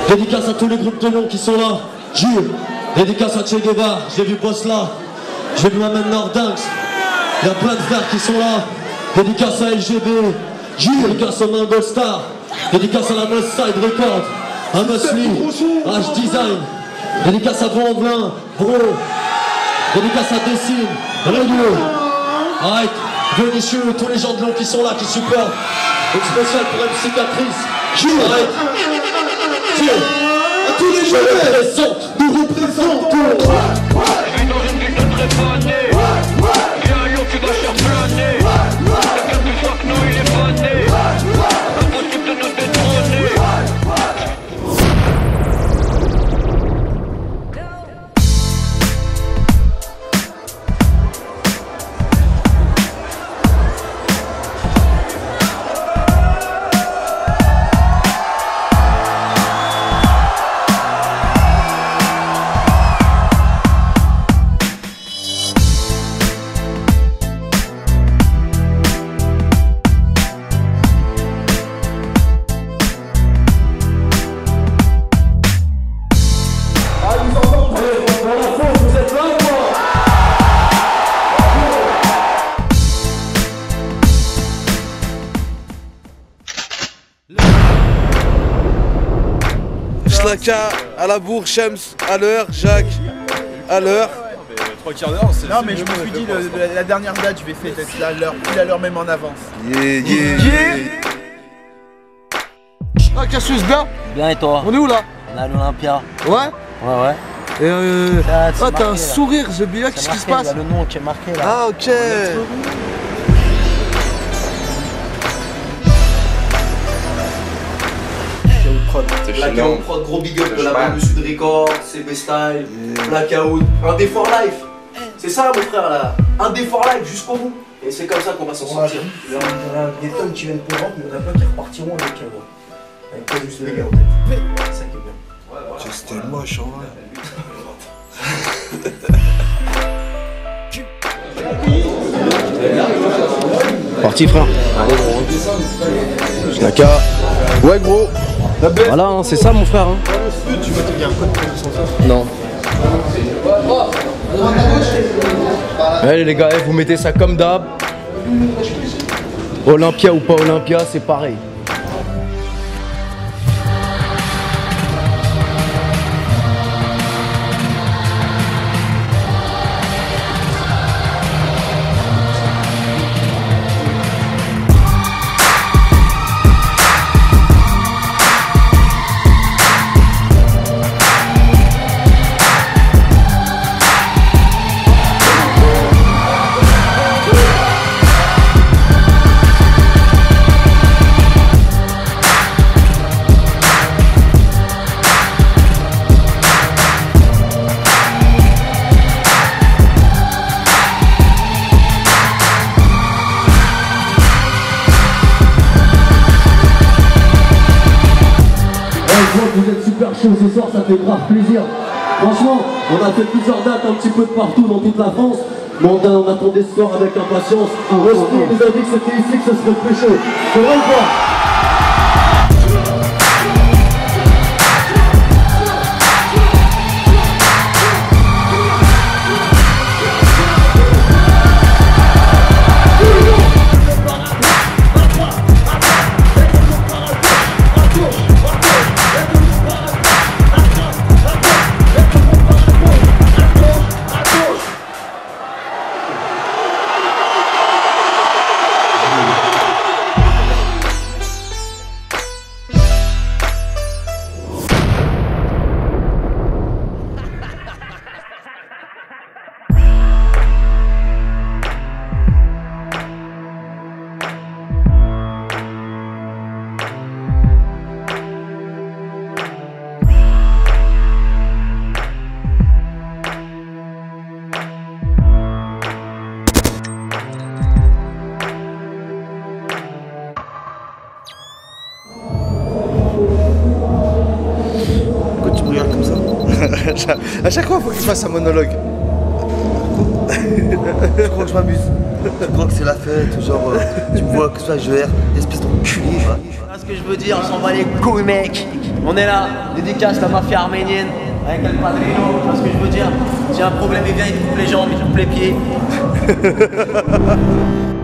Dédicace à tous les groupes de noms qui sont là. Jules, dédicace à Che Guevara, j'ai vu Boss là, j'ai vu ma même Nordinx. Il y a plein de frères qui sont là. Dédicace à LGB, Jules, dédicace à Mango Star, dédicace à la Most Side Record, à Musli, à H-Design, dédicace à Vent-en-Velin, Bro, dédicace à Dessine, Radio, Arrête, Venetieux, tous les gens de Lyon qui sont là, qui supportent. Une spéciale pour MC Catrice, Jules, arrête. Dieu, à tous les jeunes, nous représentons. Je vis dans une ville de trépanée. Viens à Lyon, tu vas faire planer. Le gars plus fort que nous, il est fané. Impossible de nous détrôner. Schlaka, à la bourre, Shems, à l'heure, Jacques, à l'heure. 3 quarts d'heure, c'est. Non, mais je me suis dit, la dernière date, je vais faire d'être là, pile à l'heure même en avance. Ah, Cassius, bien? Bien et toi? On est où là? On est à l'Olympia. Ouais? Ouais. Et Ça, t'as un sourire, j'ai bien, qu'est-ce qui se passe? Il y a le nom qui est marqué là. Ah, ok. Blackout, prod, gros big up de la bande de Sud Record, CB Style, Blackout, un day for life. C'est ça mon frère là, un day for life jusqu'au bout. Et c'est comme ça qu'on va s'en sortir. Il y en a des tonnes qui viennent pour rentrer, mais il y en a plein qui repartiront avec pas juste les gars en tête. C'est ça qui est bien. C'était moche en vrai. Parti frère. Allez gros. Schlaka. Ouais gros. Voilà hein, c'est ça mon frère hein. Tu veux te dire un code pour le Non. Allez les gars, vous mettez ça comme d'hab. Olympia ou pas Olympia, c'est pareil. Vous êtes super chaud ce soir, ça fait grave plaisir. Franchement, on a fait plusieurs dates un petit peu de partout dans toute la France. Mais on attendait ce soir avec impatience. Rosti nous a dit que c'était ici que ce serait plus chaud. C'est vrai ou pas? À chaque fois, il faut que je fasse un monologue. Je crois que je m'amuse. Je crois que c'est la fête, genre, tu me vois que ça, je erre, espèce d'enculé. que je veux dire, on s'en bat les couilles mec. On est là, dédicace la mafia arménienne avec El Padrino, tu vois ce que je veux dire. J'ai un problème, il vient, il te coupe les jambes, il te coupe les pieds.